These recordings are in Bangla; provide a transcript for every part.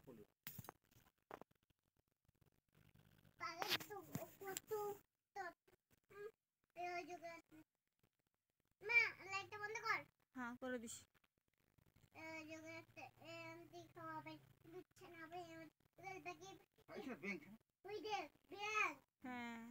হ্যাঁ করে দিস। হ্যাঁ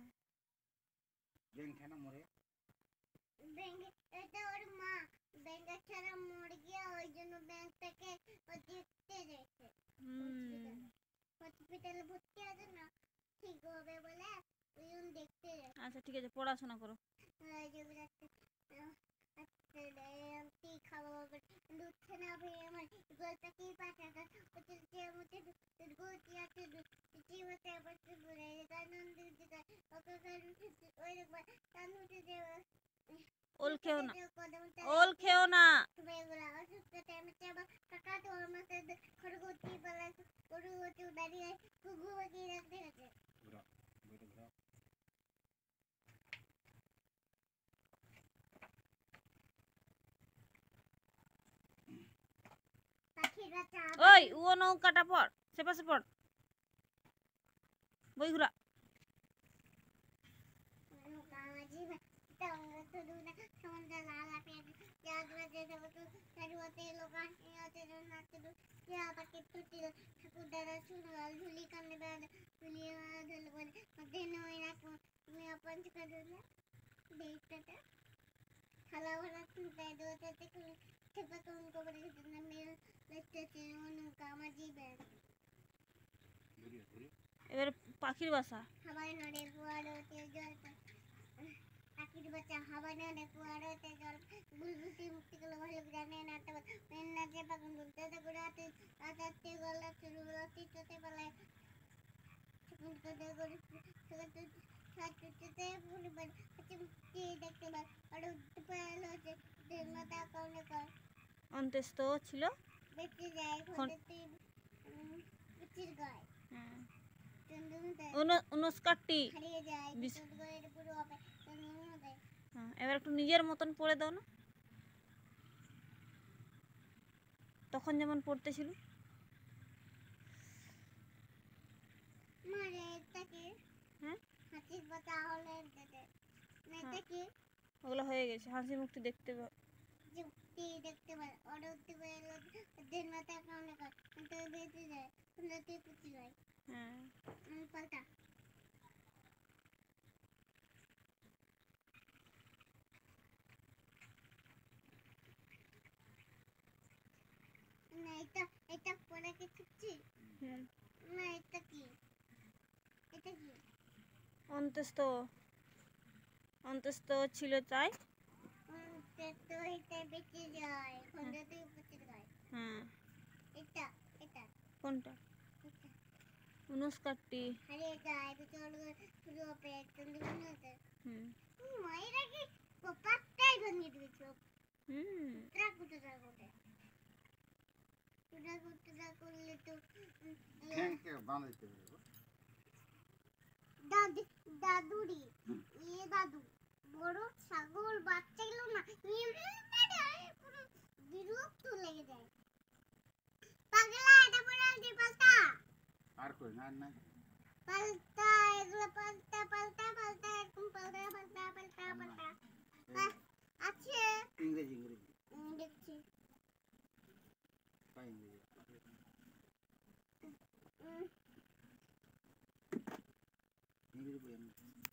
এটা ওর মা ব্যাংকের ছাড়া মরে গিয়ে ওই জন্য ব্যাংক থেকে দেখতে গেছে হসপিটালে ভর্তি আছে না ঠিক হবে বলে ওই জন্য দেখতে গেছে। আচ্ছা ঠিক আছে পড়াশোনা করো। খাওয়া লুচ্ছে না ভাই আমার গলটা কি পাঠাটা হচ্ছে মধ্যে গতি আছে জীবতে আবার ঘুরে কারণ দিতে ওকে ওই কারণ হচ্ছে যে ওল খেও না, ওল খেও না। ওই ও নৌকাটা পড়, সে পাশে পড়, বই ঘুরা। এবার পাখির বাসা। পাখির বাচ্চা হাওয়া না কুয়ারতে জল বুলবুলি মুক্তি গুলো ভালো জানে না তো মেন্না যে পাগল বলতে তো গুড়াতে আদাতে গলা শুরু হতে তোতে পালায় শুকুন তো দে করে সেটা সাথে পরিবার চিমটি দেখতে পায় আর উঠতে পারলো যে দেমাতা কোনে কর অন্ত্যেষ্ট ছিল বেঁচে যায় হতে পিচির গায়। হ্যাঁ 59টি হারিয়ে যায় বিদ্যুৎ পুরো হবে। হ্যাঁ এবার একটু নিজের মতন পড়ে দাও না, তখন যেমন পড়তেছিল। হ্যাঁ ওগুলো হয়ে গেছে। হাসি মুখটি দেখতে দেখতে পারে অর্ডারতে দেন মাথা কামনে কর তো বেঁচে যায় উন্নতি পুচি যায়। হ্যাঁ পাল্টা না এটা পড়া কি খুঁজছি না এটা কি অন্ত্যেষ্ট ছিল তাই তো এটা বেঁচে যায় উন্নতি পুচি যায়। হ্যাঁ এটা কোনটা 59টি হারিয়ে যায় চল শুরু হবে তুমি মনে মায়ের আগে পাপটাই ভাঙিয়ে দিয়েছো। করলে তো দাদুরি দাদু বড় ছাগল বাচ্চা গেল না বিরক্ত লেগে যায়। পাগলা এটা পড়ে আনছি পাল্টা আর কই না পাল্টা এগুলো পাল্টা এরকম পাল্টা আছে ইংরেজি দেখছি পাই ইংরেজি বই